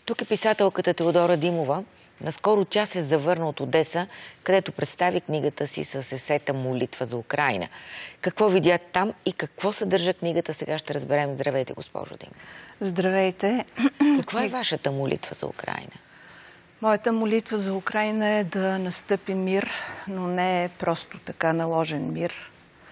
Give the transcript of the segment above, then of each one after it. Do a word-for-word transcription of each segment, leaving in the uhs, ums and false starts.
Тук е писателката Теодора Димова. Наскоро тя се завърна от Одеса, където представи книгата си с есета "Молитва за Украйна". Какво видя там и какво съдържа книгата, сега ще разберем. Здравейте, госпожо Димова. Здравейте. Каква е вашата молитва за Украйна? Моята молитва за Украйна е да настъпи мир, но не е просто така наложен мир,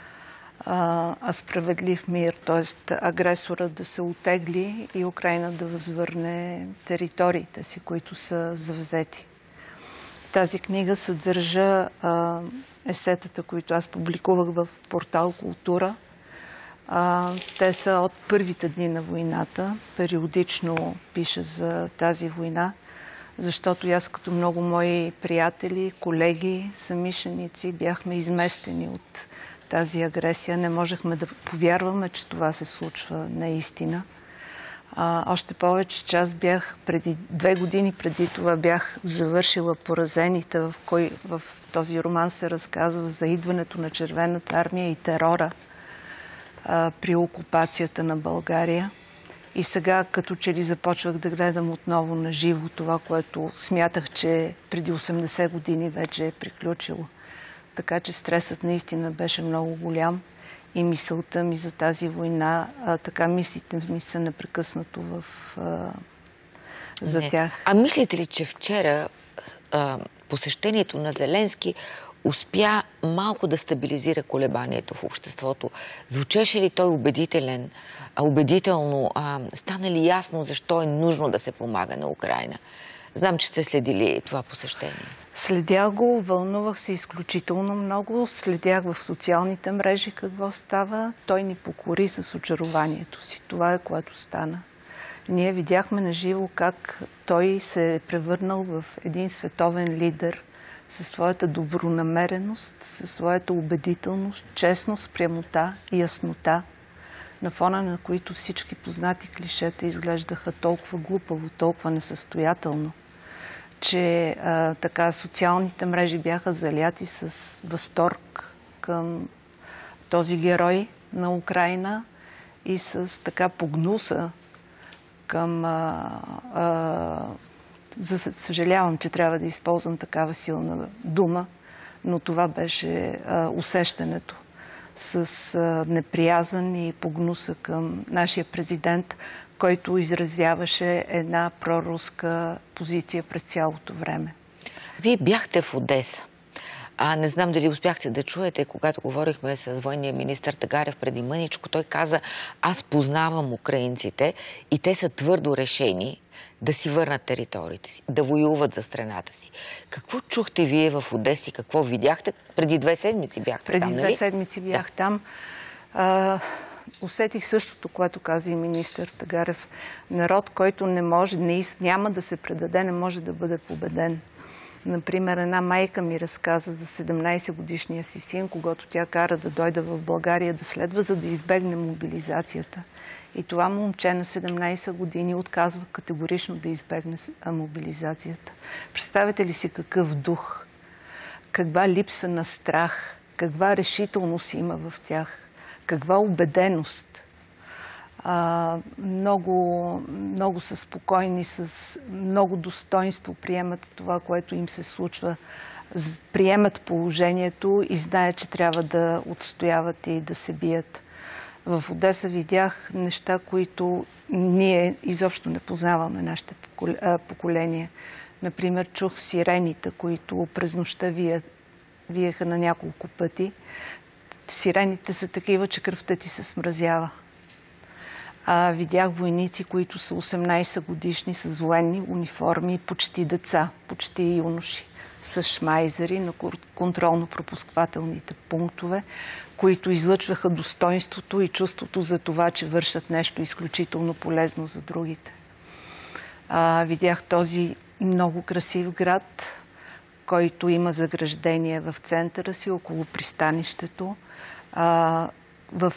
а, а справедлив мир, т.е. агресорът да се отегли и Украйна да възвърне териториите си, които са завзети. Тази книга съдържа а, есетата, които аз публикувах в портал Култура. А, те са от първите дни на войната. Периодично пиша за тази война, защото аз като много мои приятели, колеги, съмишленици бяхме изместени от тази агресия. Не можехме да повярваме, че това се случва наистина. А, още повече, че аз бях преди две години преди това бях завършила "Поразените", в, кой, в този роман се разказва за идването на Червената армия и терора а, при окупацията на България. И сега, като че ли започвах да гледам отново на живо това, което смятах, че преди осемдесет години вече е приключило. Така че стресът наистина беше много голям и мисълта ми за тази война, а, така мислите ми са непрекъснато в, а, за Не. тях. А мислите ли, че вчера а, посещението на Зеленски успя малко да стабилизира колебанието в обществото? Звучеше ли той убедителен, а убедително? А, стана ли ясно защо е нужно да се помага на Украйна? Знам, че сте следили това посещение. Следях го, вълнувах се изключително много, следях в социалните мрежи какво става. Той ни покори с очарованието си. Това е, което стана. Ние видяхме наживо как той се е превърнал в един световен лидер със своята добронамереност, със своята убедителност, честност, прямота и яснота, на фона на които всички познати клишета изглеждаха толкова глупаво, толкова несъстоятелно, че а, така социалните мрежи бяха заляти с възторг към този герой на Украйна и с така погнуса към... А, а, за, съжалявам, че трябва да използвам такава силна дума, но това беше а, усещането с а, неприязън и погнуса към нашия президент, който изразяваше една проруска позиция през цялото време. Вие бяхте в Одеса. А не знам дали успяхте да чуете, когато говорихме с военния министър Тагарев преди мъничко, той каза: аз познавам украинците и те са твърдо решени да си върнат териториите си, да воюват за страната си. Какво чухте вие в Одеса и какво видяхте? Преди две седмици бяхте преди там, нали? Преди две седмици бях да. там. А, усетих същото, което каза и министър Тагарев. Народ, който не може, не, няма да се предаде, не може да бъде победен. Например, една майка ми разказа за седемнайсет годишния си син, когато тя кара да дойде в България да следва, за да избегне мобилизацията. И това момче на седемнайсет години отказва категорично да избегне мобилизацията. Представете ли си какъв дух, каква липса на страх, каква решителност има в тях, каква убеденост. А, много, много са спокойни, с много достоинство приемат това, което им се случва, приемат положението и знаят, че трябва да отстояват и да се бият. В Одеса видях неща, които ние изобщо не познаваме, нашите поколения. Например, чух сирените, които през нощта виеха на няколко пъти. Сирените са такива, че кръвта ти се смразява. А, видях войници, които са осемнайсет годишни, с военни униформи, почти деца, почти юноши, с шмайзери на контролно-пропусквателните пунктове, които излъчваха достоинството и чувството за това, че вършат нещо изключително полезно за другите. А, видях този много красив град, който има заграждение в центъра си, около пристанището. А, в...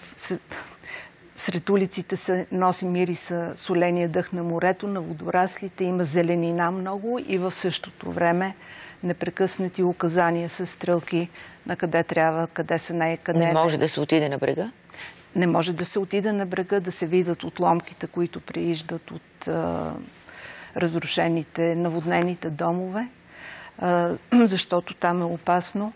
Сред улиците се носи мириса соления дъх на морето, на водораслите, има зеленина много и в същото време непрекъснати указания с стрелки на къде трябва, къде са най-къде. Не може да се отиде на брега? Не може да се отиде на брега, да се видят отломките, които прииждат от а, разрушените, наводнените домове, защото там е опасно.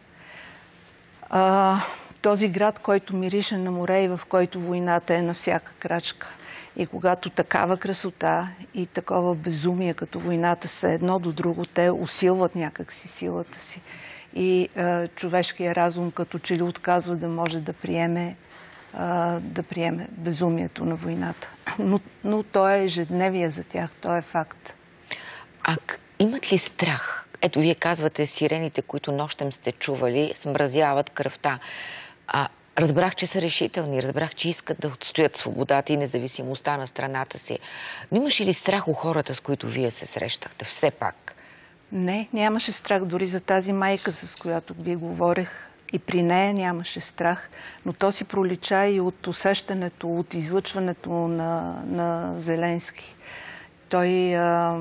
Този град, който мирише на море и в който войната е на всяка крачка. И когато такава красота и такова безумие, като войната са едно до друго, те усилват някакси силата си. И е, човешкият разум като че ли отказва да може да приеме, е, да приеме безумието на войната. Но, но то е ежедневие за тях, то е факт. А имат ли страх? Ето, вие казвате, сирените, които нощем сте чували, смразяват кръвта. А, разбрах, че са решителни, разбрах, че искат да отстоят свободата и независимостта на страната си. Но имаше ли страх у хората, с които вие се срещахте? Все пак. Не, нямаше страх дори за тази майка, с която ви говорех. И при нея нямаше страх, но то си пролича и от усещането, от излъчването на, на Зеленски. Той, а,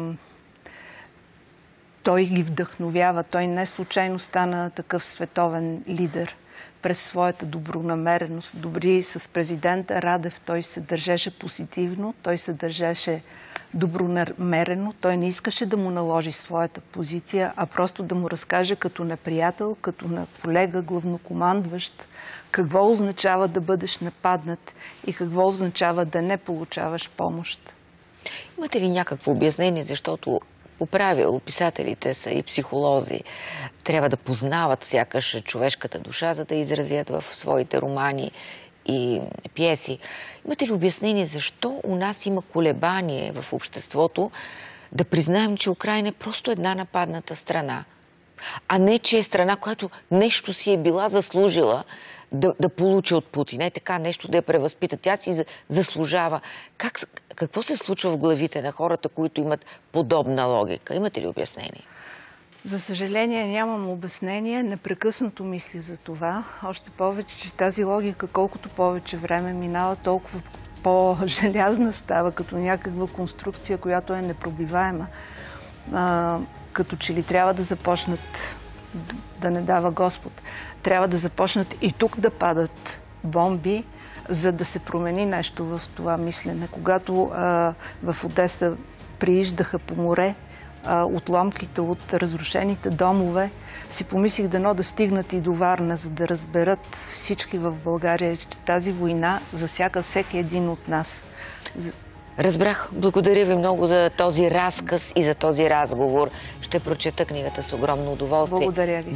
той ги вдъхновява. Той не случайно стана такъв световен лидер през своята добронамереност. Добри с президента Радев той се държеше позитивно, той се държеше добронамерено. Той не искаше да му наложи своята позиция, а просто да му разкаже като на приятел, като на колега, главнокомандващ, какво означава да бъдеш нападнат и какво означава да не получаваш помощ. Имате ли някакво обяснение, защото по правило писателите са и психолози. Трябва да познават сякаш човешката душа, за да изразят в своите романи и пиеси. Имате ли обяснение защо у нас има колебание в обществото да признаем, че Украйна е просто една нападната страна, а не, че е страна, която нещо си е била заслужила да, да получи от Путин. Е така, нещо да я превъзпита. Тя си заслужава. Как, какво се случва в главите на хората, които имат подобна логика? Имате ли обяснение? За съжаление нямам обяснение. Непрекъснато мисля за това. Още повече, че тази логика, колкото повече време минава, толкова по-желязна става, като някаква конструкция, която е непробиваема. А, като че ли трябва да започнат, да не дава Господ, трябва да започнат и тук да падат бомби, за да се промени нещо в това мислене. Когато а, в Одеса прииждаха по море а, отломките от разрушените домове, си помислих дано да стигнат и до Варна, за да разберат всички в България, че тази война засяга всеки един от нас. Разбрах. Благодаря ви много за този разказ и за този разговор. Ще прочета книгата с огромно удоволствие. Благодаря ви.